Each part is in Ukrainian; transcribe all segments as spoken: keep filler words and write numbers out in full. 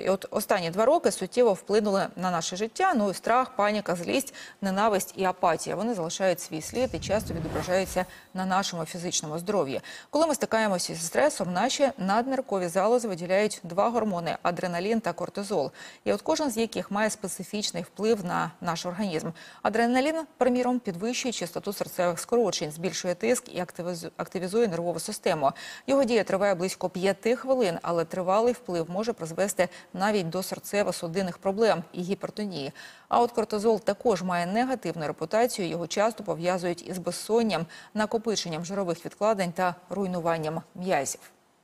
І от останні два роки суттєво вплинули на наше життя. Ну і страх, паніка, злість, ненависть і апатія. Вони залишають свій слід і часто відображаються на нашому фізичному здоров'ї. Коли ми стикаємося зі стресом, наші надниркові залози виділяють два гормони – адреналін та кортизол. І от кожен з яких має специфічний вплив на наш організм. Адреналін, приміром, підвищує частоту серцевих скорочень, збільшує тиск і активізує нервову систему. Його дія триває близько п'яти хвилин, але тривалий вплив може призвести навіть до серцево-судинних проблем і гіпертонії. А от кортизол також має негативну репутацію. Його часто пов'язують із безсонням, накопиченням жирових відкладень та руйнуванням м'язів.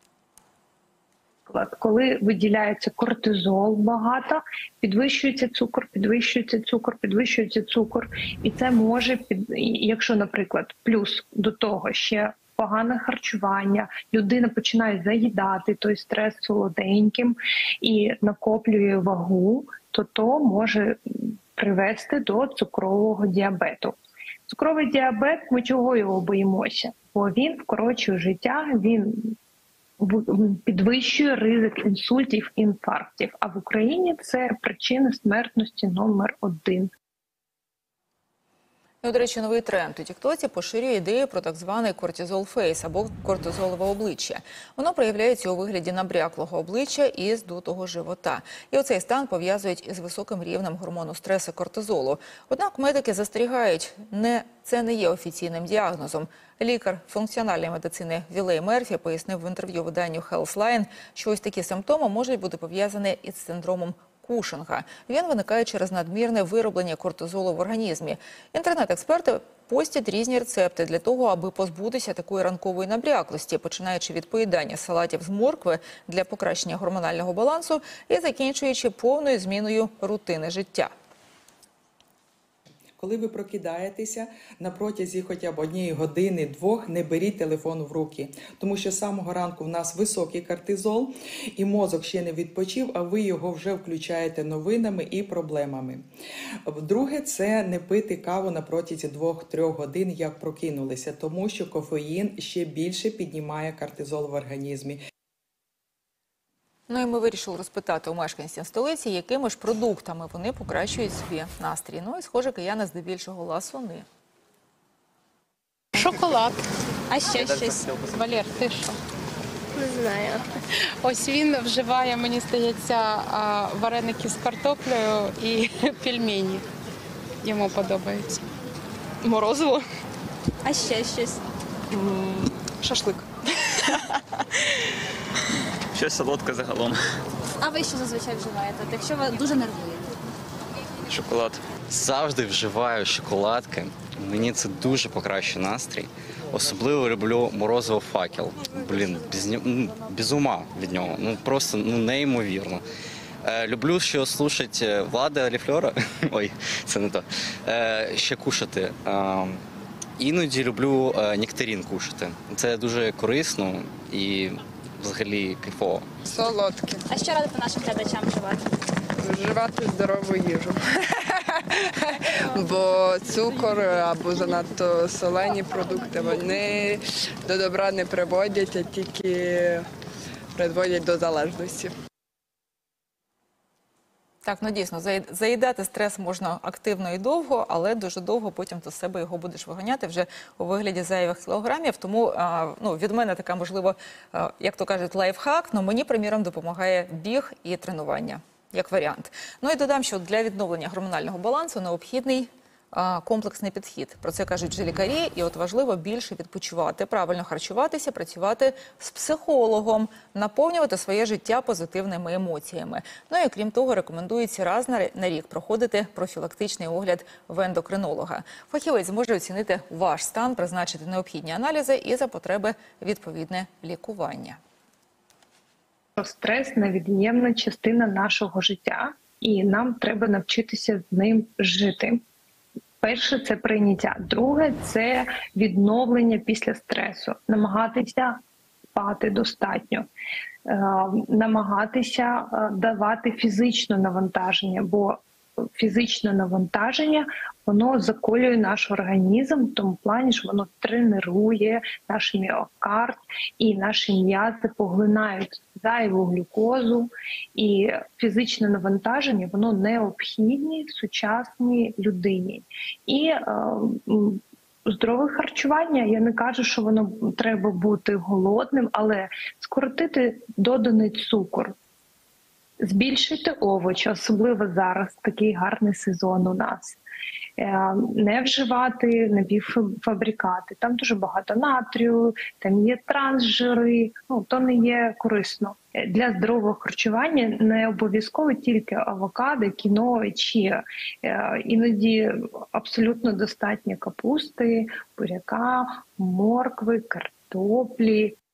Коли виділяється кортизол багато, підвищується цукор, підвищується цукор, підвищується цукор. І це може, якщо, наприклад, плюс до того ще погане харчування, людина починає заїдати той стрес солоденьким і накоплює вагу, то то може привести до цукрового діабету. Цукровий діабет, ми чого його боїмося? Бо він вкорочує життя, він підвищує ризик інсультів, інфарктів. А в Україні це причина смертності номер один. І, до речі, новий тренд у тіктоці поширює ідею про так званий кортизол-фейс або кортизолове обличчя. Воно проявляється у вигляді набряклого обличчя і здутого живота. І оцей стан пов'язують із високим рівнем гормону стресу кортизолу. Однак медики застерігають, не, це не є офіційним діагнозом. Лікар функціональної медицини Вілей Мерфі пояснив в інтерв'ю виданню Healthline, що ось такі симптоми можуть бути пов'язані із синдромом Кушинга. Він виникає через надмірне вироблення кортизолу в організмі. Інтернет-експерти постять різні рецепти для того, аби позбутися такої ранкової набряклості, починаючи від поїдання салатів з моркви для покращення гормонального балансу і закінчуючи повною зміною рутини життя. Коли ви прокидаєтеся, на протязі хоча б однієї години-двох не беріть телефон в руки. Тому що з самого ранку в нас високий кортизол, і мозок ще не відпочив, а ви його вже включаєте новинами і проблемами. Друге – це не пити каву на протязі двох-трьох годин, як прокинулися, тому що кофеїн ще більше піднімає кортизол в організмі. Ну і ми вирішили розпитати у мешканців столиці, якими ж продуктами вони покращують собі настрій. Ну і, схоже, кияни здебільшого ласуни. Шоколад. А ще щось. Валер, ти що? Не знаю. Ось він вживає, мені здається, вареники з картоплею і пельмені. Йому подобається. Морозиво. А ще щось. Шашлик. Щось солодке загалом. А ви що зазвичай вживаєте, якщо ви дуже нервуєте? Шоколад. Завжди вживаю шоколадки. Мені це дуже покращує настрій. Особливо люблю морозиво факел. Блін, без, без ума від нього. Ну просто ну, неймовірно. Е, люблю, що слушати Влада Ліфльора. Ой, це не то. Е, ще кушати. Е, іноді люблю е, нектарин кушати. Це дуже корисно і взагалі кайфово. Солодке. А що радите нашим глядачам вживати? Вживати здорову їжу. Бо цукор або занадто солені продукти, вони до добра не приводять, а тільки приводять до залежності. Так, ну дійсно, заїдати стрес можна активно і довго, але дуже довго потім до себе його будеш виганяти вже у вигляді зайвих кілограмів. Тому ну, від мене така, можливо, як то кажуть, лайфхак, але мені, приміром, допомагає біг і тренування, як варіант. Ну і додам, що для відновлення гормонального балансу необхідний комплексний підхід. Про це кажуть вже лікарі, і от важливо більше відпочивати, правильно харчуватися, працювати з психологом, наповнювати своє життя позитивними емоціями. Ну і крім того, рекомендується раз на рік проходити профілактичний огляд в ендокринолога. Фахівець зможе оцінити ваш стан, призначити необхідні аналізи і за потреби відповідне лікування. Стрес – невід'ємна частина нашого життя, і нам треба навчитися з ним жити. Перше – це прийняття. Друге – це відновлення після стресу. Намагатися спати достатньо. Намагатися давати фізичне навантаження, бо фізичне навантаження, воно заколює наш організм в тому плані, що воно тренує наш міокард, і наші м'язи поглинають зайву глюкозу. І фізичне навантаження, воно необхідне сучасній людині. І е, здорове харчування, я не кажу, що воно треба бути голодним, але скоротити доданий цукор. Збільшити овочі, особливо зараз, такий гарний сезон у нас. Не вживати напівфабрикати. Там дуже багато натрію, там є трансжири, ну, то не є корисно. Для здорового харчування не обов'язково тільки авокадо, кіно і чіа. Іноді абсолютно достатньо капусти, буряка, моркви, картоплі.